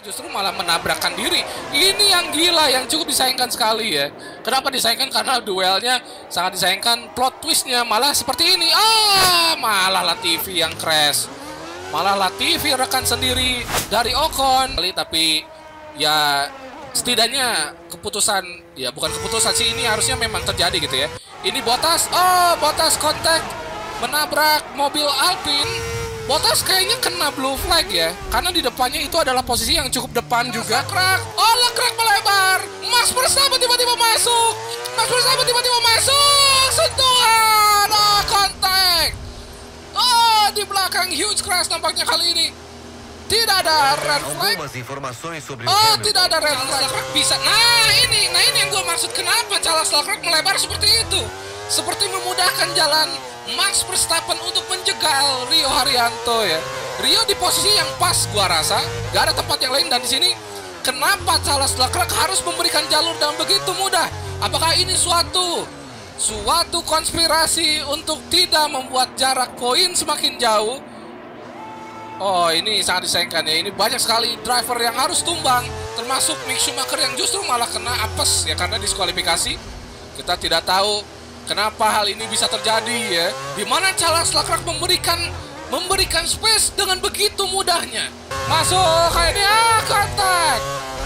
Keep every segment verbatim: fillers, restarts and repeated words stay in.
justru malah menabrakkan diri. Ini yang gila, yang cukup disayangkan sekali ya. Kenapa disayangkan? Karena duelnya sangat disayangkan. Plot twistnya malah seperti ini. Ah, malah Latifi yang crash. Malah Latifi rekan sendiri dari Ocon. Tapi ya setidaknya keputusan, ya bukan keputusan sih, ini harusnya memang terjadi gitu ya. Ini Bottas, oh Bottas kontak menabrak mobil Alpine. Bottas kayaknya kena blue flag ya, karena di depannya itu adalah posisi yang cukup depan juga. Leclerc, oh Leclerc melebar. Max Verstappen tiba-tiba masuk. Max Verstappen tiba-tiba masuk. Sentuhan, oh kontak. Oh di belakang huge crash nampaknya kali ini. Tidak ada red flag. Oh tidak ada red flag. Bisa. Nah ini, nah ini yang gue maksud. Kenapa Charles Leclerc melebar seperti itu? Seperti memudahkan jalan Max Verstappen untuk menjegal Rio Haryanto ya. Rio di posisi yang pas gua rasa, gak ada tempat yang lain, dan di sini kenapa Charles Leclerc harus memberikan jalur dengan begitu mudah? Apakah ini suatu suatu konspirasi untuk tidak membuat jarak poin semakin jauh? Oh ini sangat disayangkan ya. Ini banyak sekali driver yang harus tumbang, termasuk Mick Schumacher yang justru malah kena apes ya karena diskualifikasi. Kita tidak tahu kenapa hal ini bisa terjadi ya. Dimana Charles Leclerc memberikan memberikan space dengan begitu mudahnya. Masuk kayak ini, ah kontak.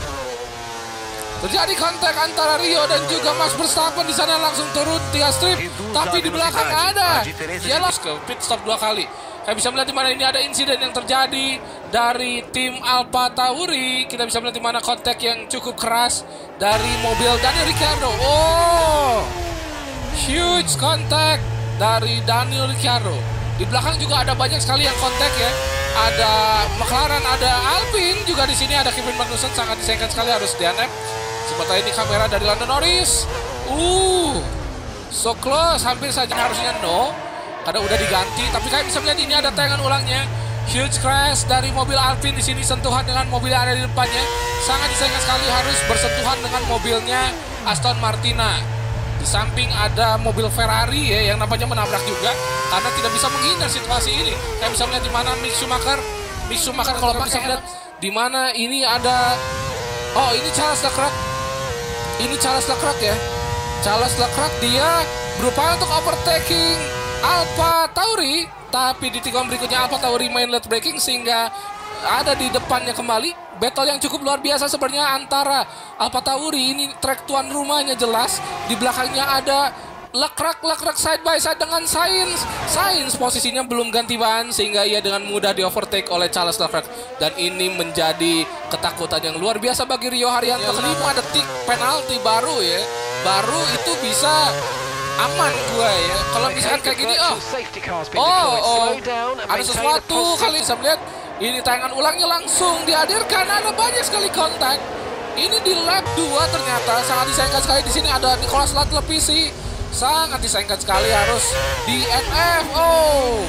Terjadi kontak antara Rio dan juga Max Verstappen di sana, langsung turun tiga strip. Tapi di belakang ada. Dia lost ke pit stop dua kali. Kita bisa melihat di mana ini ada insiden yang terjadi dari tim Alpha Tauri. Kita bisa melihat di mana kontak yang cukup keras dari mobil Daniel Ricciardo. Oh. Huge kontak dari Daniel Ricciardo. Di belakang juga ada banyak sekali yang kontak ya. Ada McLaren, ada Alpine juga di sini, ada Kevin Magnussen, sangat disayangkan sekali harus D N F. Sementara ini kamera dari Lando Norris. Uh, so close, hampir saja harusnya no, karena udah diganti. Tapi kalian bisa melihat ini ada tayangan ulangnya. Huge crash dari mobil Alpine di sini, sentuhan dengan mobil yang ada di depannya. Sangat disayangkan sekali harus bersentuhan dengan mobilnya Aston Martina. Di samping ada mobil Ferrari ya yang nampaknya menabrak juga karena tidak bisa menghindar situasi ini. Kalian bisa melihat di mana Mick Schumacher. Mick Schumacher kalau bisa melihat di mana ini ada, oh ini Charles Leclerc. Ini Charles Leclerc ya. Charles Leclerc dia berupaya untuk overtaking Alpha Tauri, tapi di tikungan berikutnya Alpha Tauri main late braking sehingga ada di depannya kembali. Battle yang cukup luar biasa sebenarnya antara Alpha Tauri, ini trek tuan rumahnya jelas. Di belakangnya ada Leclerc, Leclerc side by side dengan Sainz. Sainz posisinya belum ganti ban sehingga ia dengan mudah di overtake oleh Charles Leclerc. Dan ini menjadi ketakutan yang luar biasa bagi Rio Haryanto. Kelima detik penalti baru ya. Baru itu bisa aman gue ya. Kalau misalkan kayak gini, oh, oh, oh, ada sesuatu kali bisa melihat. Ini tayangan ulangnya langsung dihadirkan, ada banyak sekali kontak. Ini di lap dua ternyata, sangat disayangkan sekali di sini ada Nicolas Latifi. Sangat disayangkan sekali harus di N F. Oh.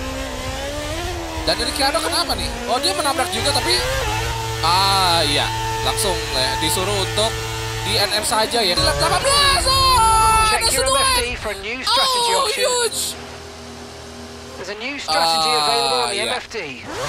Dan Ricciardo kenapa nih? Oh dia menabrak juga tapi ah iya, langsung ya, disuruh untuk di N F saja ya. Di lap delapan belas. Oh, ada seduet. Oh, huge. There's a new strategy uh, available on the yeah. M F D.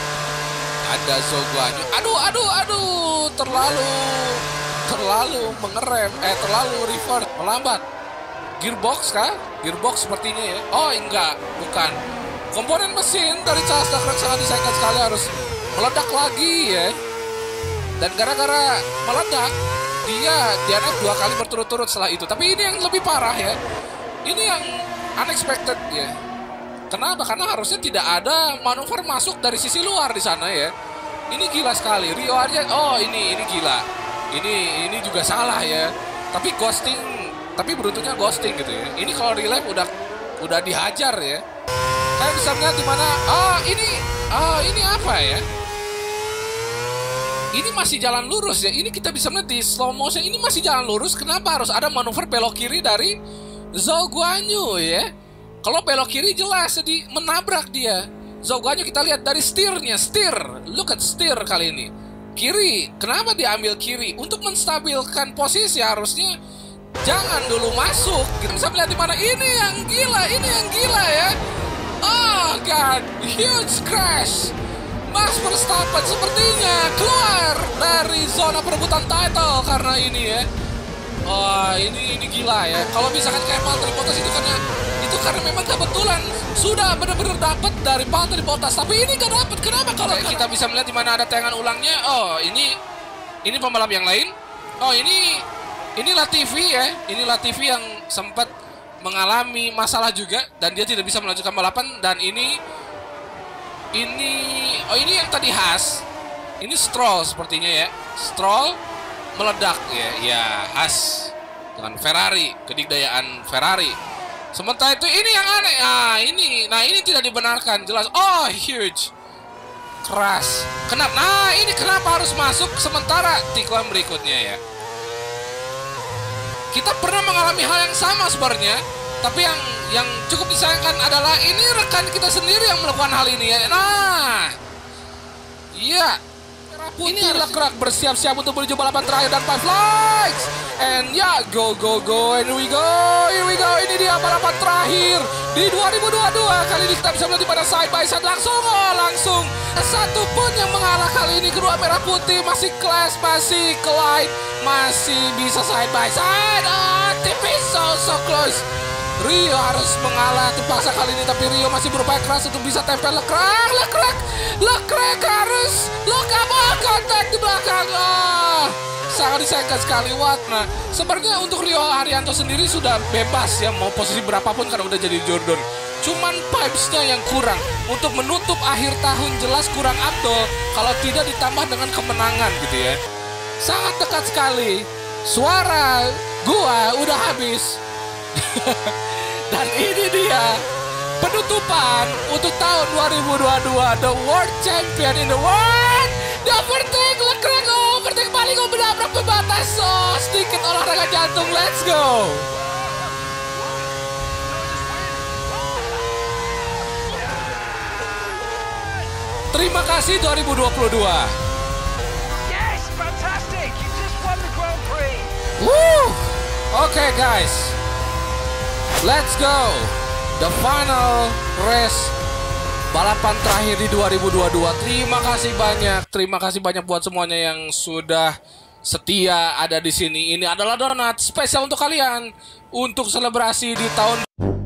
Ada Zhou Guanyu. Aduh, aduh, aduh, terlalu, terlalu mengerem, eh terlalu reverse, melambat. Gearbox kah? Gearbox sepertinya ya. Oh enggak, bukan. Komponen mesin dari Charles Leclerc sangat disayangkan sekali harus meledak lagi ya. Dan gara-gara meledak, dia D N F dua kali berturut-turut setelah itu. Tapi ini yang lebih parah ya. Ini yang unexpected ya. Kenapa? Karena harusnya tidak ada manuver masuk dari sisi luar di sana ya. Ini gila sekali. Rio Haryanto, oh ini ini gila. Ini ini juga salah ya. Tapi ghosting, tapi beruntungnya ghosting gitu ya. Ini kalau real life udah udah dihajar ya. Kalian bisa melihat di mana? Oh ini, oh ini apa ya? Ini masih jalan lurus ya. Ini kita bisa melihat di slow motion. Ini masih jalan lurus. Kenapa harus ada manuver belok kiri dari Zhou Guanyu ya? Kalau belok kiri jelas jadi menabrak dia. Zhou Guanyu kita lihat dari steernya, steer, look at steer kali ini. Kiri, kenapa diambil kiri? Untuk menstabilkan posisi harusnya jangan dulu masuk. Kita bisa melihat di mana ini yang gila, ini yang gila ya. Oh god, huge crash. Max Verstappen sepertinya keluar dari zona perebutan title karena ini ya. Wah, ini ini gila ya. Kalau misalkan kayak Valtteri Bottas itu karena itu karena memang kebetulan sudah benar-benar dapat dari Valtteri Bottas, tapi ini gak dapat. Kenapa? Kalau kita bisa melihat di mana ada tayangan ulangnya. Oh, ini ini pembalap yang lain. Oh, ini ini Latifi ya. Ini Latifi yang sempat mengalami masalah juga dan dia tidak bisa melanjutkan balapan. Dan ini ini oh ini yang tadi Haas. Ini Stroll sepertinya ya. Stroll meledak ya, ya Haas dengan Ferrari, kedikdayaan Ferrari. Sementara itu ini yang aneh, ah ini, nah ini tidak dibenarkan jelas. Oh huge, keras. Kenapa? Nah ini kenapa harus masuk sementara tiklam berikutnya ya. Kita pernah mengalami hal yang sama sebenarnya, tapi yang yang cukup disayangkan adalah ini rekan kita sendiri yang melakukan hal ini ya. Nah, iya. Ini adalah Leclerc bersiap-siap untuk menuju balapan terakhir dan five lights. And ya, yeah, go, go, go, and we go, here we go. Ini dia balapan terakhir di dua ribu dua puluh dua. Kali ini kita bisa melihat di mana side by side langsung, oh langsung. Satu pun yang mengalah kali ini, kedua merah putih masih clash, masih collide, masih bisa side by side. Oh, tipis, so, so close. Rio harus mengalah terpaksa kali ini, tapi Rio masih berupaya keras untuk bisa tempel Leclerc. Leclerc, Leclerc harus lokal kontak di belakang. Oh, sangat disayangkan sekali Watt. Nah, sebenarnya untuk Rio Haryanto sendiri sudah bebas ya mau posisi berapapun karena udah jadi Jordan. Cuman pipes-nya yang kurang untuk menutup akhir tahun, jelas kurang abdol kalau tidak ditambah dengan kemenangan gitu ya. Sangat dekat sekali. Suara gua udah habis. Dan ini dia penutupan untuk tahun dua ribu dua puluh dua, the world champion in the world. The overtake Leclerc, oh, overtake paling oh, menabrak pembatas. Oh, sedikit olahraga jantung, let's go. Terima kasih dua ribu dua puluh dua. Yes, fantastic. You just won the Grand Prix. Woo. Oke okay, guys. Let's go, the final race balapan terakhir di dua ribu dua puluh dua. Terima kasih banyak, terima kasih banyak buat semuanya yang sudah setia ada di sini. Ini adalah donat spesial untuk kalian untuk selebrasi di tahun